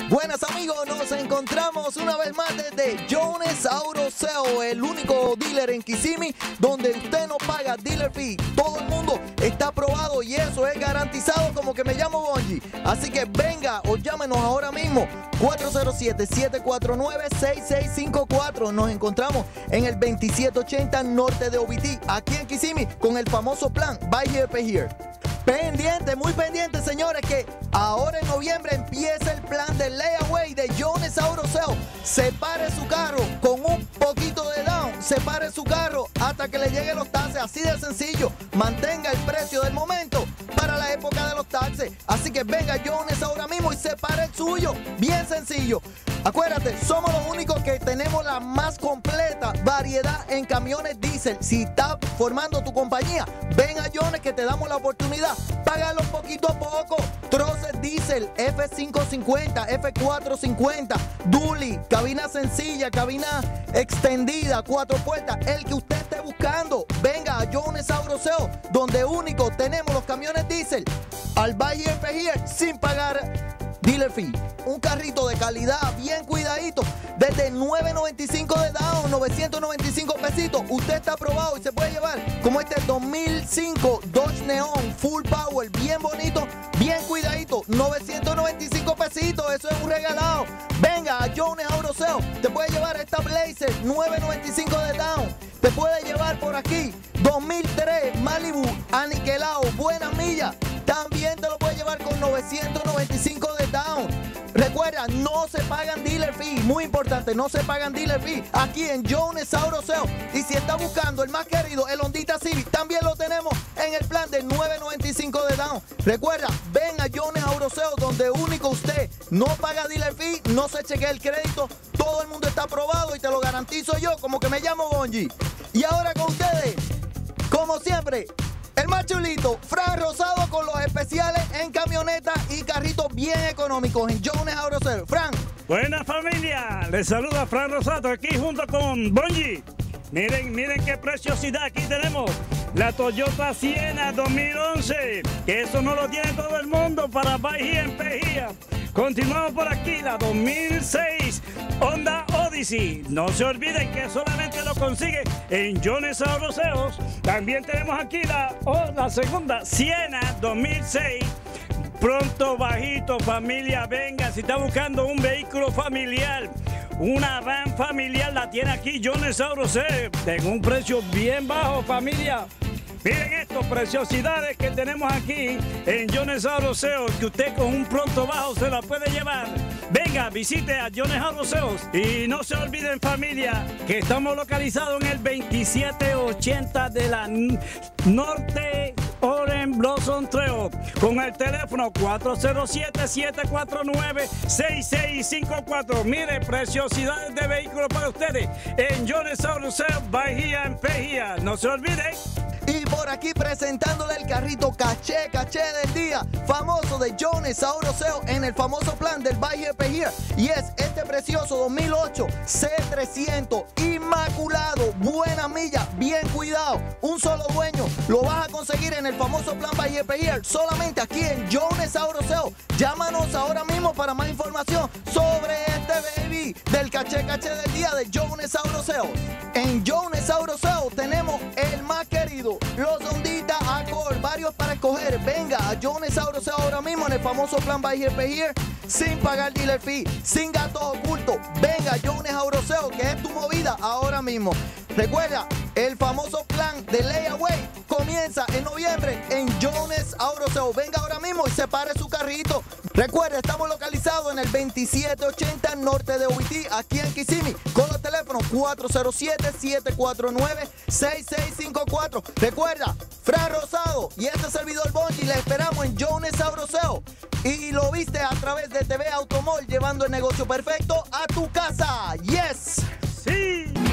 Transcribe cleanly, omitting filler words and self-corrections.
Buenas amigos, nos encontramos una vez más desde Jones Auto Sale, el único dealer en Kissimmee donde usted no paga dealer fee. Todo el mundo está aprobado y eso es garantizado como que me llamo Bonji. Así que venga o llámenos ahora mismo 407-749-6654. Nos encontramos en el 2780 norte de OBT, aquí en Kissimmee, con el famoso plan Buy Here, Pay Here. Pendiente, muy pendiente, señores, que ahora en noviembre empieza el plan de layaway de Jones Auto Sale. Separe su carro con un poquito de down, separe su carro hasta que le lleguen los taxes, así de sencillo. Mantenga el precio del momento para la época de los taxes. Así que venga Jones ahora mismo y separe el suyo, bien sencillo. Acuérdate, somos los únicos que tenemos la más completa variedad en camiones diésel. Si estás formando tu compañía, ven a Jones que te damos la oportunidad. Págalo poquito a poco. Troces diésel, F550, F450, dually, cabina sencilla, cabina extendida, 4 puertas, el que usted esté buscando. Venga a Jones Auto Sale, donde único tenemos los camiones diésel al Buy Here, Pay Here sin pagar dealer fee. Un carrito de calidad, bien cuidadito, desde $9.95 de down, 995 pesitos. Usted está aprobado y se puede llevar como este 2005 Dodge Neon Full Power, bien bonito, bien cuidadito, 995 pesitos. Eso es un regalado. Venga a Jones Auto Sale, te puede llevar esta Blazer, 9.95 de down. Te puede llevar por aquí 2003 Malibu aniquilado, buenas millas. También te lo puede llevar con 995 de down. Recuerda, no se pagan dealer fee. Muy importante, no se pagan dealer fee aquí en Jones Auto Sale. Y si está buscando el más querido, el Hondita Civic, también lo tenemos en el plan de 9.95 de down. Recuerda, ven a Jones Auto Sale, donde único usted no paga dealer fee, no se chequea el crédito. Todo el mundo está aprobado y te lo garantizo yo, como que me llamo Bonji. Y ahora con ustedes, como siempre, el más chulito, Fran Rosado, con los especiales en camionetas y carritos bien económicos en Jones Auto Sale. Fran. Buena familia, les saluda Fran Rosado aquí junto con Bonji. Miren qué preciosidad aquí tenemos. La Toyota Sienna 2011, que eso no lo tiene todo el mundo para Buy Here, Pay Here. Continuamos por aquí, la 2006 Honda Odyssey. No se olviden que solamente lo consigue en Jones Auto Sale. También tenemos aquí la segunda Sienna 2006. Pronto, bajito, familia, venga. Si está buscando un vehículo familiar, una van familiar, la tiene aquí Jones Auto Sale en un precio bien bajo, familia. Miren estas preciosidades que tenemos aquí en Jones Auto Sale, que usted con un pronto bajo se la puede llevar. Venga, visite a Jones Auto Sale. Y no se olviden, familia, que estamos localizados en el 2780 de la Norte Orange Blossom Trail, con el teléfono 407-749-6654. Mire, preciosidades de vehículos para ustedes en Jones Auto Sale, Buy Here and Pay Here. No se olviden. Y por aquí presentándole el carrito caché del día, famoso de Jones Auto Sale en el famoso plan del Buy Here, Pay Here. Y es este precioso 2008 C300, inmaculado, buena milla, bien cuidado, un solo dueño. Lo vas a conseguir en el famoso plan Buy Here, Pay Here, solamente aquí en Jones Auto Sale. Llámanos ahora mismo para más información sobre este baby del caché del día de Jones Auto Sale. En Jones Auto Sale tenemos el más querido, los Hondita Accord, varios para escoger. Venga a Jones Auto Sale ahora mismo en el famoso plan Buy Here, Pay Here, sin pagar dealer fee, sin gastos ocultos. Venga a Jones Auto Sale, que es tu movida ahora mismo. Recuerda, el famoso plan de layaway comienza en noviembre en Jones Auto Sale. Venga ahora mismo y separe su carrito. Recuerda, estamos localizados en el 2780 norte de OBT, aquí en Kissimmee, con los teléfonos 407-749-6654. Recuerda, Fran Rosado y este servidor Bonji, le esperamos en Jones Auto Sale. Y lo viste a través de TV Automall, llevando el negocio perfecto a tu casa. ¡Yes! ¡Sí!